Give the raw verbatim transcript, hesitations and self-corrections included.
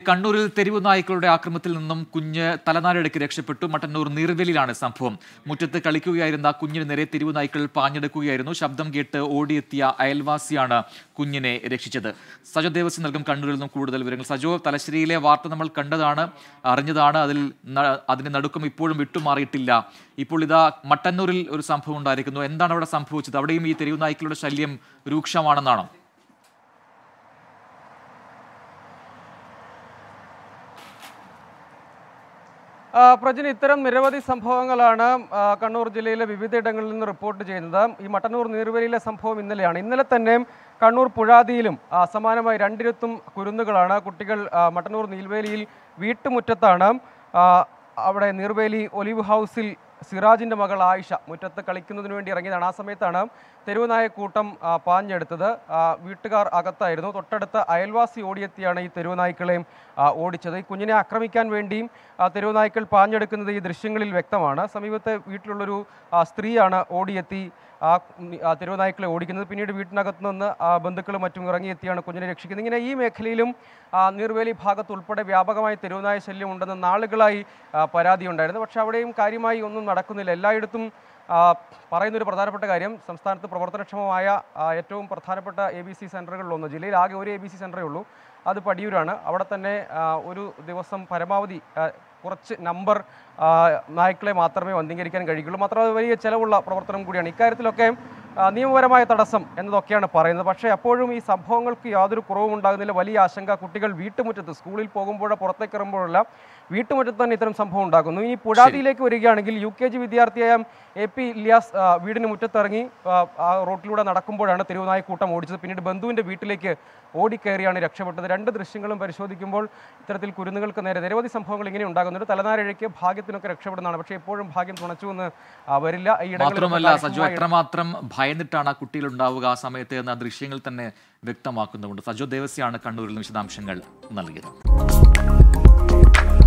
കണ്ണൂരിൽ തെരുവു നായ്ക്കളുടെ ആക്രമണത്തിൽ നിന്നും കുഞ്ഞ് തലനാരിഴയ്ക്ക് രക്ഷപ്പെട്ടു. മട്ടന്നൂർ നീർവേലിയിലാണ് സംഭവം. മുറ്റത്ത് കളിക്കുകയായിരുന്ന കുഞ്ഞിന് നേരെ തെരുവു നായ്ക്കൾ പാഞ്ഞെടുക്കുകയായിരുന്നു. ശബ്ദം കേട്ട് ഓടിയെത്തിയ അയൽവാസിയാണ് കുഞ്ഞിനെ രക്ഷിച്ചത്. സജോ ദേവസ്വം നൽകും കണ്ണൂരിൽ നിന്നും കൂടുതൽ വിവരങ്ങൾ. സജോ, തലശ്ശേരിയിലെ വാർത്ത നമ്മൾ കണ്ടതാണ്, അറിഞ്ഞതാണ്. അതിൽ അതിന്റെ നടുക്കം ഇപ്പോഴും വിട്ടുമാറിയിട്ടില്ല. ഇപ്പോൾ ഇതാ മട്ടന്നൂരിൽ ഒരു സംഭവം ഉണ്ടായിരിക്കുന്നു. എന്താണ് അവിടെ സംഭവിച്ചത്? അവിടെയും ഈ തെരുവു നായ്ക്കളുടെ ശല്യം രൂക്ഷമാണെന്നാണോ? പ്രജിന്, ഇത്തരം നിരവധി സംഭവങ്ങളാണ് കണ്ണൂർ ജില്ലയിലെ വിവിധയിടങ്ങളിൽ നിന്ന് റിപ്പോർട്ട് ചെയ്യുന്നത്. ഈ മട്ടന്നൂർ നീർവേലിയിലെ സംഭവം ഇന്നലെയാണ്. ഇന്നലെ തന്നെ കണ്ണൂർ പുഴാതിയിലും സമാനമായി രണ്ടിടത്തും കുരുന്നുകളാണ്. കുട്ടികൾ മട്ടന്നൂർ നീർവേലിയിൽ വീട്ടുമുറ്റത്താണ് അവിടെ നീർവേലി ഒലിവ് ഹൗസിൽ സിറാജിൻ്റെ മകൾ ആയിഷ മുറ്റത്ത് കളിക്കുന്നതിന് വേണ്ടി ഇറങ്ങിയതാണ്. ആ സമയത്താണ് തെരുവുനായ കൂട്ടം പാഞ്ഞെടുത്തത്. വീട്ടുകാർ അകത്തായിരുന്നു. തൊട്ടടുത്ത അയൽവാസി ഓടിയെത്തിയാണ് ഈ തെരുവുനായ്ക്കളെയും ഓടിച്ചത്. ഈ കുഞ്ഞിനെ ആക്രമിക്കാൻ വേണ്ടിയും തെരുവുനായ്ക്കൾ പാഞ്ഞെടുക്കുന്നത് ഈ ദൃശ്യങ്ങളിൽ വ്യക്തമാണ്. സമീപത്തെ വീട്ടിലുള്ളൊരു സ്ത്രീയാണ് ഓടിയെത്തി ആ തെരുവുനായ്ക്കളെ ഓടിക്കുന്നത്. പിന്നീട് വീട്ടിനകത്ത് നിന്ന് ബന്ധുക്കളും മറ്റും ഇറങ്ങിയെത്തിയാണ് കുഞ്ഞിനെ രക്ഷിക്കുന്നത്. ഇങ്ങനെ ഈ മേഖലയിലും നീർവേലി ഭാഗത്ത് ഉൾപ്പെടെ വ്യാപകമായി തെരുവുനായ ശല്യം ഉണ്ടെന്ന് നാളുകളായി പരാതി ഉണ്ടായിരുന്നു. പക്ഷേ അവിടെയും കാര്യമായി ഒന്നും നടക്കുന്നില്ല. എല്ലായിടത്തും പറയുന്നൊരു പ്രധാനപ്പെട്ട കാര്യം, സംസ്ഥാനത്ത് പ്രവർത്തനക്ഷമമായ ഏറ്റവും പ്രധാനപ്പെട്ട എ ബി സി സെൻ്ററുകളിലൊന്ന്, ജില്ലയിൽ ആകെ ഒരു എ ബി സി സെൻ്ററേ ഉള്ളൂ, അത് പടിയൂരാണ്. അവിടെ തന്നെ ഒരു ദിവസം പരമാവധി കുറച്ച് നമ്പർ നായ്ക്കളെ മാത്രമേ വന്ധീകരിക്കാൻ കഴിയുള്ളൂ. മാത്രമല്ല വലിയ ചിലവുള്ള പ്രവർത്തനം കൂടിയാണ്. ഇക്കാര്യത്തിലൊക്കെ നിയമപരമായ തടസ്സം എന്നതൊക്കെയാണ് പറയുന്നത്. പക്ഷേ അപ്പോഴും ഈ സംഭവങ്ങൾക്ക് യാതൊരു കുറവും ഉണ്ടാകുന്നില്ല. വലിയ ആശങ്ക. കുട്ടികൾ വീട്ടുമുറ്റത്ത് സ്കൂളിൽ പോകുമ്പോഴോ പുറത്തേക്ക് ഇറങ്ങുമ്പോഴല്ല വീട്ടുമുറ്റത്ത് തന്നെ ഇത്തരം സംഭവം ഉണ്ടാകുന്നു. ഇനി പുഴാതിയിലേക്ക് വരികയാണെങ്കിൽ യു കെ ജി വിദ്യാർത്ഥിയായ എ പി ഇല്യാസ് വീടിന് മുറ്റത്തിറങ്ങി ആ റോട്ടിലൂടെ നടക്കുമ്പോഴാണ് തെരുവുനായ കൂട്ടം ഓടിച്ചത്. പിന്നീട് ബന്ധുവിൻ്റെ വീട്ടിലേക്ക് ഓടിക്കയറിയാണ് രക്ഷപ്പെട്ടത്. രണ്ട് ദൃശ്യങ്ങളും പരിശോധിക്കുമ്പോൾ ഇത്തരത്തിൽ കുരുന്നുകൾക്ക് നേരെ നിരവധി സംഭവങ്ങൾ ഇങ്ങനെ ഉണ്ടാകുന്നുണ്ട്. തലനാരിഴയ്ക്ക് ഭാഗ്യത്തിനൊക്കെ രക്ഷപ്പെടുന്നതാണ്. പക്ഷേ എപ്പോഴും ഭാഗ്യം തുണച്ചുവെന്ന് വരില്ല. ഈ ഇടങ്ങളിൽ എത്രമാത്രം ഭയന്നിട്ടാണ് ആ കുട്ടികൾ ഉണ്ടാവുക ആ സമയത്ത് എന്ന ദൃശ്യങ്ങൾ തന്നെ വ്യക്തമാക്കുന്നുണ്ട്. സജോ ദേവസ്യാണ് കണ്ണൂരിൽ വിശദാംശങ്ങൾ നൽകിയത്.